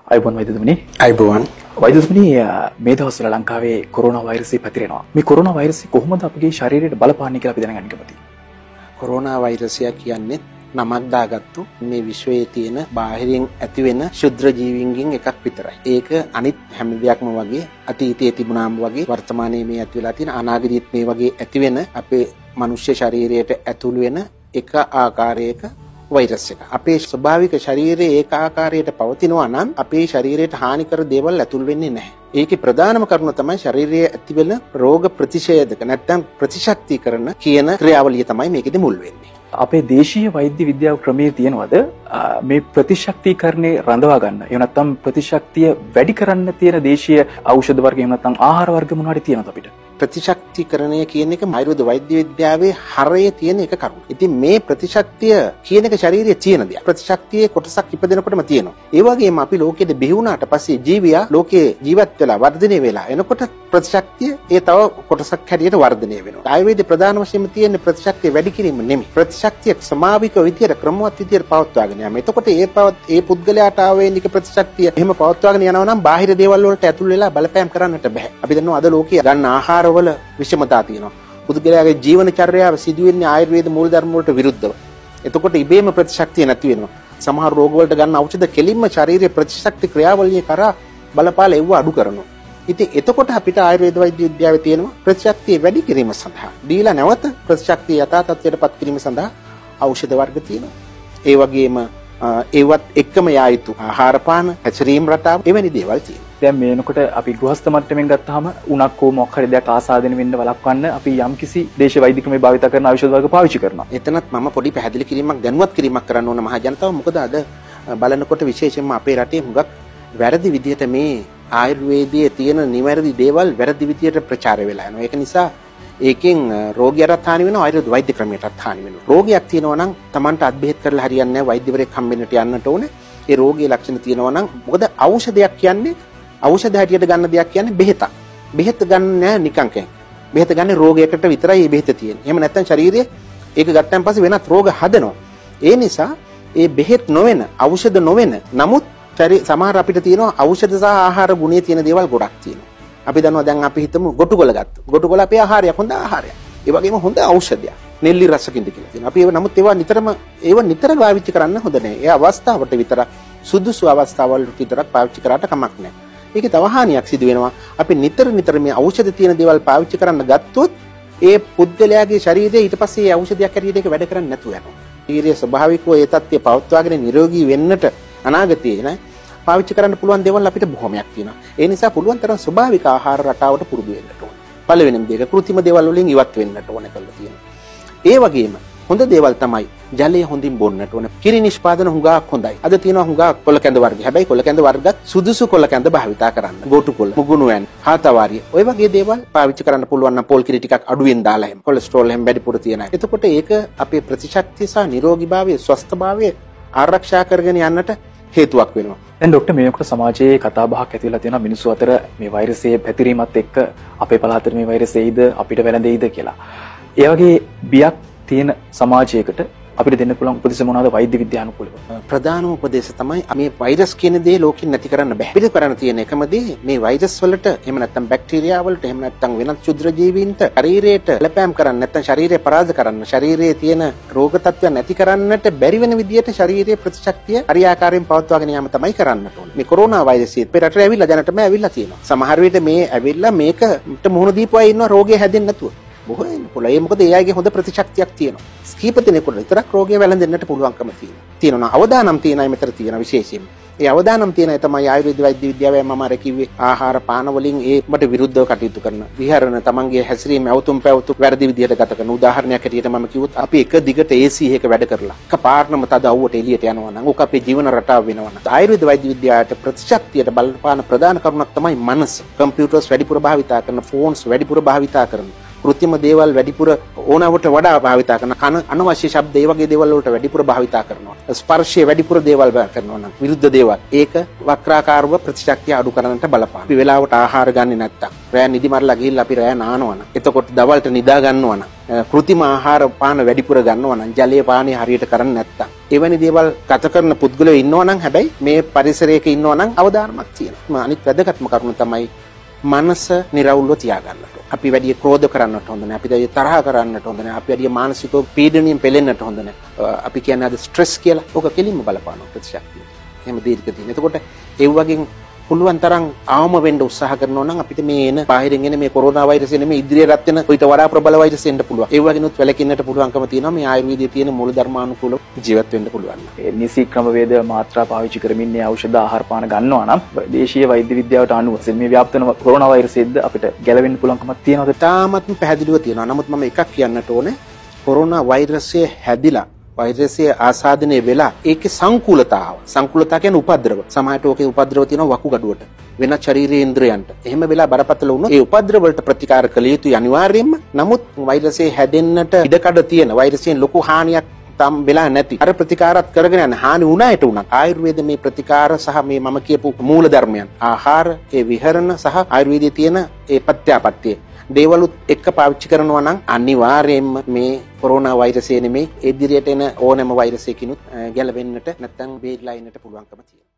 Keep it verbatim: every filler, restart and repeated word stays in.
අයිබෝන් වෛද්‍යතුමනි. අයිබෝන්. වෛද්‍යතුමනි මේ දවස්වල ලංකාවේ කොරෝනා වෛරසය පැතිරෙනවා. මේ කොරෝනා වෛරසය කොහොමද අපගේ ශරීරයට බලපාන්නේ කියලා අපි දැනගන්න කැමතියි. කොරෝනා වෛරසය කියන්නේ නමක් දාගත්තු මේ විශ්වයේ තියෙන බාහිරින් ඇතිවෙන ශුද්‍ර ජීවීන්ගෙන් එකක් විතරයි. ඒක අනිත් හැම දෙයක්ම වගේ අතීතයේ තිබුණාම වගේ වර්තමානයේ මේ ඇති වෙලා තියෙන අනාගතයේත් මේ වගේ ඇතිවෙන අපේ මනුෂ්‍ය ශරීරයට ඇතුළු වෙන එක ආකාරයක වෛරස් එක. අපේ ස්වභාවික ශරීරයේ ඒක ආකාරයට පවතිනවා නම් අපේ ශරීරයට හානිකර දේවල් ඇතුල් වෙන්නේ නැහැ. ඒකේ ප්‍රධානම කරුණ තමයි ශරීරයේ ඇතිවෙන රෝග ප්‍රතිශේධක නැත්නම් ප්‍රතිශක්තිකරණ කියන ක්‍රියාවලිය තමයි මේකෙදි මුල් වෙන්නේ. අපේ දේශීය වෛද්‍ය විද්‍යාව ක්‍රමයේ තියෙනවද මේ ප්‍රතිශක්තිකරණේ රඳවා ගන්න? එහෙම නැත්නම් ප්‍රතිශක්තිය වැඩි කරන්න තියෙන දේශීය ඖෂධ වර්ග එහෙම නැත්නම් ආහාර වර්ග මොනවද තියෙනවද අපිට? ප්‍රතිශක්තිකරණය කියන එක ආයුර්වේද වෛද්‍ය විද්‍යාවේ හරය තියෙන එක කරුණ. ඉතින් මේ ප්‍රතිශක්තිය කියන එක ශරීරයේ තියෙන දෙයක්. ප්‍රතිශක්තියේ කොටසක් ඉපදෙනකොටම තියෙනවා. ඒ වගේම අපි ලෝකෙද බිහි වුණාට පස්සේ ජීවියා ලෝකේ ජීවත් වෙලා වර්ධනය වෙලා එනකොට ප්‍රතිශක්තිය ඒ තව කොටසක් හැටියට වර්ධනය වෙනවා. ආයුර්වේදයේ ප්‍රධාන වශයෙන් තියෙන ප්‍රතිශක්තිය වැඩි කිරීම නෙමෙයි. ප්‍රතිශක්තිය සමාවික විදියට ක්‍රමවත් විදියට පවත්වාගෙන යාම. එතකොට ඒ පවත් ඒ පුද්ගලයාට ආවේනික ප්‍රතිශක්තිය එහෙම පවත්වාගෙන යනවා නම් බාහිර දේවල් වලට ඇතුල් වෙලා බලපෑම් කරන්නට බෑ. අපි දන්නවා අද ලෝකයේ ගන්න ආහාර වල විෂමතා තියෙනවා. පුදුගලයාගේ ජීවන චර්යාව සිදුවෙන්නේ ආයුර්වේද මූලධර්ම වලට විරුද්ධව. එතකොට ඉබේම ප්‍රතිශක්තිය නැති වෙනවා. සමහර රෝග වලට ගන්න ඖෂධ කෙලින්ම ශාරීරික ප්‍රතිශක්ති ක්‍රියාවලිය කරා බලපාල එව්ව අඩු කරනවා. ඉතින් එතකොට අපිට ආයුර්වේද වෛද්‍ය විද්‍යාවේ තියෙනවා ප්‍රතිශක්තිය වැඩි කිරීම සඳහා දීලා නැවත ප්‍රතිශක්තිය යථා තත්ත්වයට පත් කිරීම සඳහා ඖෂධ වර්ග තියෙනවා. ඒ වගේම ඒවත් එක්කම යා යුතු ආහාර පාන හැසිරීම රටාව එවැනි දේවල් තියෙනවා. දැන් මේනකොට අපි ගෘහස්ත මට්ටමින් ගත්තාම උණක් හෝ මොකක් හරි දෙයක් ආසාදනය වෙන්න වළක්වන්න අපි යම්කිසි දේශ වෛද්‍ය ක්‍රමේ භාවිත කරන ඖෂධ වර්ග පාවිච්චි කරනවා. එතනත් මම පොඩි පැහැදිලි කිරීමක් දැනුවත් කිරීමක් කරන්න ඕන මහ ජනතාව. මොකද අද බලනකොට විශේෂයෙන්ම අපේ රටේ හුඟක් වැරදි විදිහට මේ ආයුර්වේදයේ තියෙන නිවැරදි දේවල් වැරදි විදිහට ප්‍රචාර වෙලා යනවා. ඒක නිසා ඒකෙන් රෝගියාට හානි වෙනවා, ආයුර්වේද වෛද්‍ය ක්‍රමයටත් හානි වෙනවා. රෝගයක් තියෙනවා නම් Tamanට අත්බෙහෙත් කරලා හරියන්නේ නැහැ, වෛද්‍යවරයෙක් හම්බෙන්නට යන්නට ඕනේ. ඒ රෝගී ලක්ෂණ තියෙනවා නම් මොකද ඖෂධයක් කියන්නේ ඖෂධ හැටියට ගන්න දෙයක් කියන්නේ බෙහෙතක්. බෙහෙත ගන්න නෑ නිකන් කෙනෙක්. බෙහෙත ගන්නේ රෝගයකට විතරයි මේ බෙහෙත තියෙන්නේ. එහෙම නැත්නම් ශරීරයේ ඒක ගත්තන් පස්සේ වෙනත් රෝග හදනවා. ඒ නිසා ඒ බෙහෙත් නොවන, ඖෂධ නොවන නමුත් සමහර අපිට තියෙනවා ඖෂධ සහ ආහාර ගුණයේ තියෙන දේවල් ගොඩක් තියෙනවා. අපි දන්නවා දැන් අපි හිතමු ගොටුකොළ ගත්තා. ගොටුකොළ අපේ ආහාරයක්, හොඳ ආහාරයක්. ඒ වගේම හොඳ ඖෂධයක්. නෙල්ලි රසකින්ද කියලා තියෙනවා. අපි ඒව නමුත් ඒවා නිතරම ඒව නිතර පාවිච්චි කරන්න හොඳ නැහැ. ඒ අවස්ථාවට විතර සුදුසු අවස්ථාවල් විතරක් පාවිච්චි කරාට කමක් නැහැ. ඒකේ තව හානියක් සිදු වෙනවා. අපි නිතර නිතර මේ ඖෂධ තියෙන දේවල් පාවිච්චි කරන්න ගත්තොත් ඒ පුද්ගලයාගේ ශරීරයේ ඊට පස්සේ ඒ ඖෂධයක් හැටියට ඒක වැඩ කරන්නේ නැතුව යනවා. ශරීරයේ ස්වභාවිකව ඒ තත්ත්වය පවත්වාගෙන නිරෝගී වෙන්නට අනාගතයේ නේ පාවිච්චි කරන්න පුළුවන් දේවල් අපිට බොහොමයක් තියෙනවා. ඒ නිසා පුළුවන් තරම් ස්වභාවික ආහාර රටාවට පුරුදු වෙන්නට ඕන. පළවෙනිම දෙක කෘත්‍රිම දේවල් වලින් ඉවත් වෙන්නට ඕන කියලා තියෙනවා. ඒ වගේම හොඳ දේවල් තමයි ජලය හොඳින් බොන්නට ඕන. කිරි නිෂ්පාදන හුඟක් හොඳයි. අද තියෙනවා හුඟක් කොළ කැඳ වර්ග. හැබැයි කොළ කැඳ වර්ගත් සුදුසු කොළ කැඳ භාවිතා කරන්න. ගෝටු කොළ, මුගුණු වැන්, හාතවාරිය. ඔය වගේ දේවල් පාවිච්චි කරන්න පුළුවන් නම් පොල් කිරි ටිකක් අඩුවෙන් දාලා එහෙම. කොලෙස්ටරෝල් එහෙම වැඩිපුර තියෙන අය. එතකොට ඒක අපේ ප්‍රතිශක්තිය සහ නිරෝගීභාවය, ස්වස්ථභාවය ආරක්ෂා කරගෙන යන්නට හේතුවක් වෙනවා. දැන් ડોක්ටර් මේකට සමාජයේ කතා බහක් ඇති වෙලා තියෙනවා මිනිස්සු අතර මේ වෛරසයේ පැතිරීමත් එක්ක අපේ පළාතේ මේ වෛරසය එයිද අපිට වැළඳෙයිද කියලා. ඒ වගේ බියක් තියෙන සමාජයකට අපිට දෙන්න පුළුවන් උපදෙස් මොනවාද වෛද්‍ය විද්‍යානුකූලව? ප්‍රධානම උපදේශ තමයි මේ වෛරස් කියන දේ ලෝකෙන් නැති කරන්න බෑ. පිළිත කරන්න තියෙන එකම දේ මේ වෛරස් වලට එහෙම නැත්නම් බැක්ටීරියා වලට එහෙම නැත්නම් වෙනත් ක්ෂුද්‍ර ජීවීන්ට ශරීරයට බලපෑම් කරන්න නැත්නම් ශරීරය පරාද කරන්න, ශරීරයේ තියෙන රෝග තත්ත්වයන් නැති කරන්නට බැරි වෙන විදියට ශරීරයේ ප්‍රතිශක්තිය හරියාකාරයෙන් පවත්වාගෙන යාම තමයි කරන්නට ඕනේ. මේ කොරෝනා වෛරසය අපේ රටට ඇවිල්ලා දැනටම ඇවිල්ලා තියෙනවා. සමහර විට මේ ඇවිල්ලා මේකට මුහුණ දීපු අය ඉන්නවා රෝගය හැදෙන්නේ නැතුව. බොහෝ වෙන පුළුවන්. ඒ මොකද ඒ අයගේ හොඳ ප්‍රතිශක්තියක් තියෙනවා. කීප දිනකට විතරක් රෝගය වැළඳෙන්නට පුළුවන්කම තියෙනවා. තියෙනවා අවදානම් තියෙන අය මෙතන තියෙන විශේෂයෙන්. ඒ අවදානම් තියෙන අය තමයි ආයුර්වේද වෛද්‍ය විද්‍යාවේ මම අර කිව්වේ ආහාර පාන වලින් ඒකට විරුද්ධව කටයුතු කරන. විහරණ තමන්ගේ හැසිරීම අවතුම් පැවතුම් වැරදි විදිහට ගත කරන. උදාහරණයක් හැටියට මම කිව්වොත් අපි එක දිගට ඒ සී එකක වැඩ කරලා එක පාරණම තද අවුවට එළියට යනවා නම් ඕක අපේ ජීවන රටාව වෙනවා නම් ආයුර්වේද වෛද්‍ය විද්‍යාවට ප්‍රතිශක්තියට බලපාන ප්‍රධාන කරුණක් තමයි මනස. කම්පියුටර්ස් වැඩිපුර භාවිතා කරන, ෆෝන්ස් වැඩිපුර භාවිතා කරන, කෘත්‍රිම දේවල් වැඩිපුර ඕනවට වඩා භාවිතා කරන, කන අනවශ්‍ය ශබ්ද ඒ වගේ දේවල් වලට වැඩිපුර භාවිතා කරනවා. ස්පර්ශය වැඩිපුර දේවල් කරනවා නම් විරුද්ධ දේවල්. ඒක වක්‍රාකාරව ප්‍රතිශක්තිය අඩු කරන්නට බලපාන. අපි වෙලාවට ආහාර ගන්නේ නැත්තම්, රෑ නිදි මරලා ගිහිල්ලා අපි රෑ නානවා නම්, එතකොට දවල්ට නිදා ගන්නවා නම්, කෘත්‍රිම ආහාර පාන වැඩිපුර ගන්නවා නම්, ජලයේ පානය හරියට කරන්නේ නැත්තම්, එවැනි දේවල් ගත කරන පුද්ගලයෝ ඉන්නවා නම් හැබැයි මේ පරිසරයක ඉන්නවා නම් අවධානමක් තියෙනවා. අනිත් වැදගත්ම කරුණ තමයි මනස නිරවුල්ව තියාගන්නට. අපි වැඩි ක්‍රෝධ කරන්නට හොඳ නැහැ. අපි වැඩි තරහ කරන්නට හොඳ නැහැ. අපි වැඩි මානසික පීඩනයෙන් පෙළෙන්නට හොඳ නැහැ. අපි කියන්නේ අද ස්ට්‍රෙස් කියලා. ඕක කෙලින්ම බලපාන ප්‍රතිශක්තිය. එහෙම දීර්ඝ දින. එතකොට ඒ වගේ පුළුවන් තරම් ආවම වෙන්න උත්සාහ කරනවා නම් අපිට මේ එන බාහිරින් එන මේ කොරෝනා වෛරසය නෙමෙයි ඉදිරියට රත් වෙන ඊට වඩා ප්‍රබල වෛරසෙ එන්න පුළුවන්. ඒ වගේනොත් වැළකෙන්නට පුළුවන්කම තියෙනවා මේ ආයුර්වේදයේ තියෙන මූල ධර්මානුකූලව ජීවත් වෙන්න පුළුවන්. ඒ නිසි ක්‍රමවේද මාත්‍රා පාවිච්චි කරමින් මේ ඖෂධ ආහාර පාන ගන්නවා නම් දේශීය වෛද්‍ය විද්‍යාවට අනුව මේ ව්‍යාප්ත වෙන කොරෝනා වෛරසෙද්ද අපිට ගැලවෙන්න පුළුවන්කමක් තියෙනවද? තාමත්ම පැහැදිලිව තියෙනවා. නමුත් මම එකක් කියන්නට ඕනේ. කොරෝනා වෛරසය හැදිලා වෛරසය ආසාදනය වෙලා ඒකේ සංකූලතාව සංකූලතාව කියන්නේ උපද්‍රව සමහරට ඕකේ උපද්‍රව තියෙනවා වකුගඩුවට වෙන ශරීරයේ ඉන්ද්‍රයන්ට එහෙම වෙලා බරපතල වුණොත් ඒ උපද්‍රව වලට ප්‍රතිකාර කළ යුතුයි අනිවාර්යයෙන්ම. නමුත් වෛරසය හැදෙන්නට ඉඩකඩ තියෙන වෛරසයෙන් ලොකු හානියක් තම් වෙලා නැති අර ප්‍රතිකාරات කරගෙන යන හානි වුණායට උනත් ආයුර්වේද මේ ප්‍රතිකාර සහ මේ මම කියපු මූල ධර්මයන් ආහාර ඒ විහරණ සහ ආයුර්වේදයේ තියෙන ඒ පත්‍යාපත්‍ය දේවලුත් එක්ක පාවිච්චි කරනවා නම් අනිවාර්යයෙන්ම මේ කොරෝනා වෛරසය නෙමේ ඉදිරියට එන ඕනෑම වෛරසයකිනුත් ගැලවෙන්නට නැත්නම් බේරලා ඉන්නට පුළුවන්කම තියෙනවා.